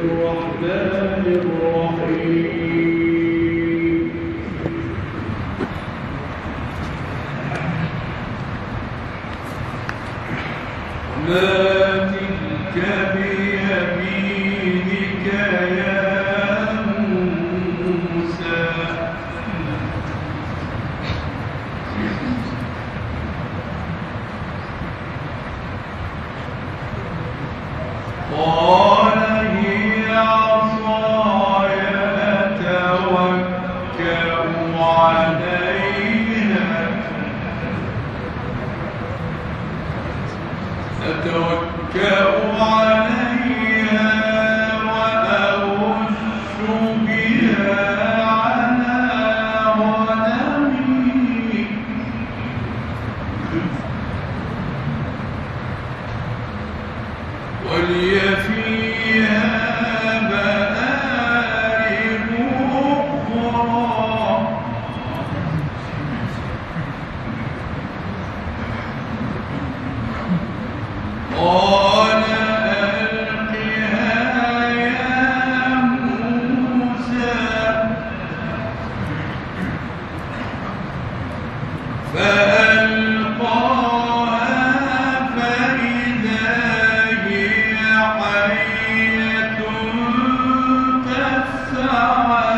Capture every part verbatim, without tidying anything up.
الرحمن الرحيم ما تلك بيمينك يا موسى قال هي عصاي أتوكأ عليها أتوكأ عليها وأهش بها على غنمي ولي فيها مآرب أخرى قال ألقها يا موسى فألقاها فإذا هي حية تسعى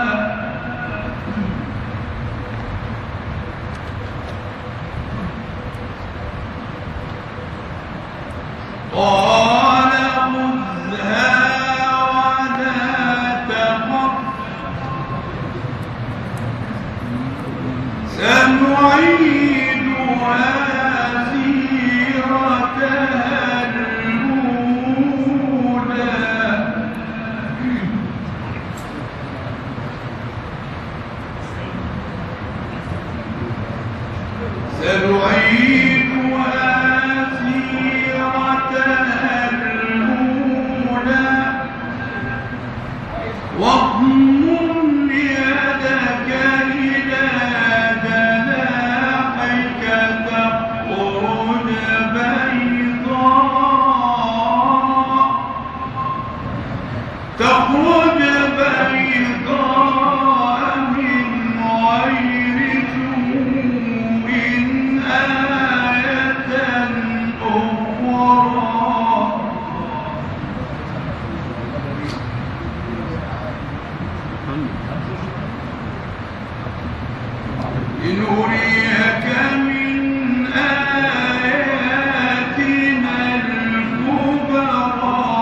قال خذها ولا تخف سنعيدها سيرتها الأولى سنعيدها سيرتها الأولى واضمم يدك إلى جناحك تخرج بيضاء تخرج بيضاء من غير سوء آية أخرى لنريك من آياتنا الكبرى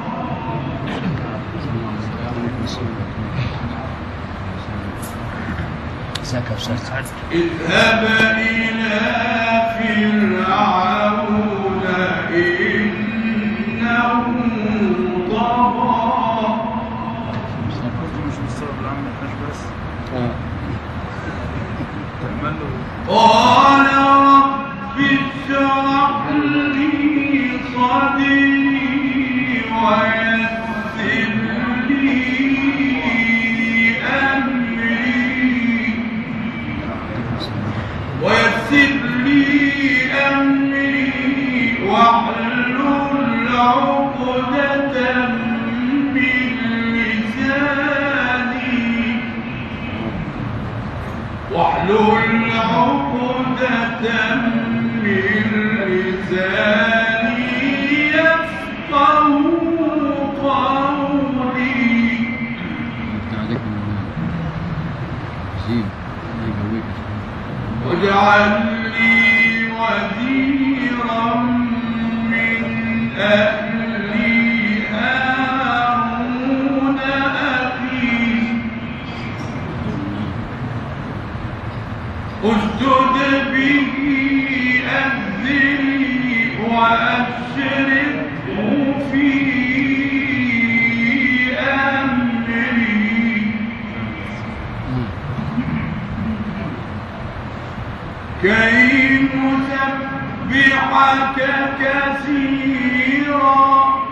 اذهب إلى فرعون إنه طغى قال رب اشرح لي صدري ويسر لي أمري ويسر لي أمري واحلل عقدة من لساني واحلل عقدة من لساني يفقهوا قولي واجعل لي وزيرا من أهلي هارون أخي اشدد به أذري وأشركه في أمري كي نسبحك كثيرا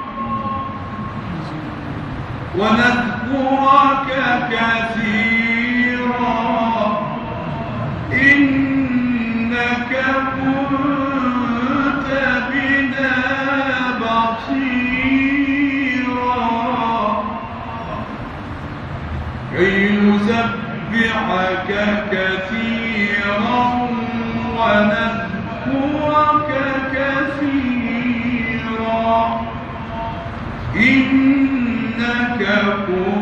ونذكرك كثيرا إنك كنت بنا بصيرا نسبحك كثيرا ونذكرك كثيرا إنك كنت